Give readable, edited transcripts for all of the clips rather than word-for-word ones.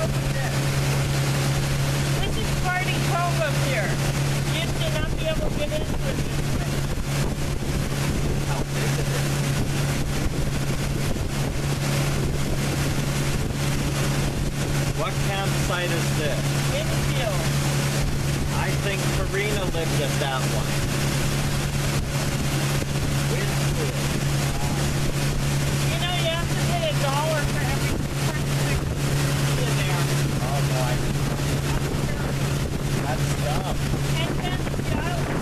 This is Party Cove up here. Kids may not be able to get into it this way. How big is it? What campsite is this? Infield. I think Karina lived at that one. Winfield. You know, you have to pay $1 for every person in there. Oh no, I didn't know. That's dumb. And then the island.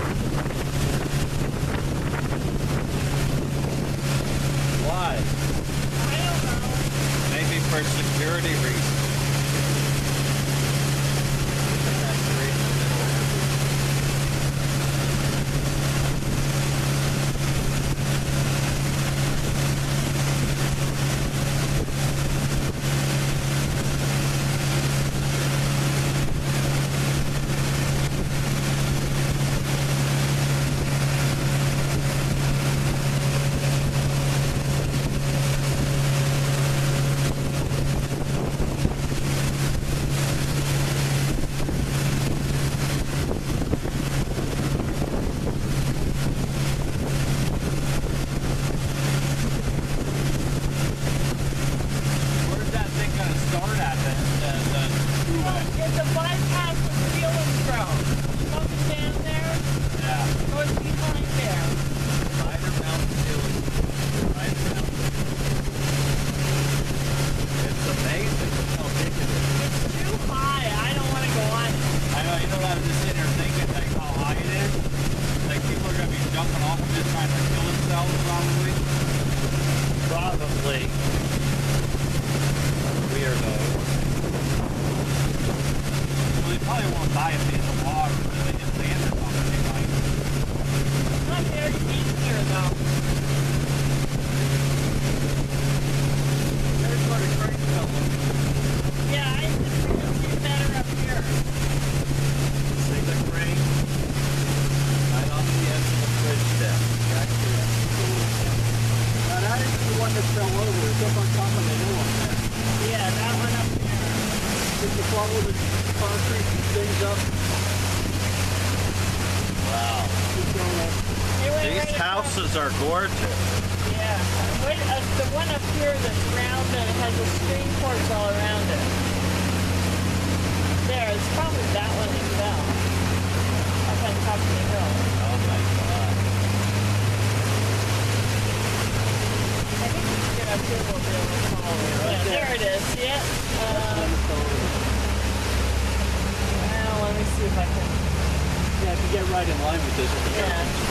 Why? I don't know. Maybe for security reasons. That's right in the middle of It's a bypass of Steelandsboro. Something down there. Yeah. Goes behind there. Spider Mountain Village. Spider Mountain. It's amazing how big it is. It's too high. I don't want to go on it. I know, you know what I'm just sitting here thinking, like, how high it is? Like, people are going to be jumping off of it trying to kill themselves, probably. Probably. Weirdos. Well, they probably won't die if they hit the water, but if they hit sand or something, they might. It's not very deep here, though. There's where the crane fell over. Yeah, I think it's be better up here. See the crane? Right off the edge of the bridge there. Back there. Now that is the one that fell over. It's up on top of the hill up there. Yeah, that one up there. Did you follow the concrete things up? Wow. Keep going up. They went These right across- houses are gorgeous. Yeah. Wait, the one up here that's rounded has a screen porch all around it. There, it's probably that one that fell. Up on top of the hill. Oh my god. I think we can get up here, we'll be able to follow it. Right Yeah, there. there it is. Yeah. That's the one that fell over. Well, let me see if I can. Yeah, if you get right in line with this, it'll be Yeah.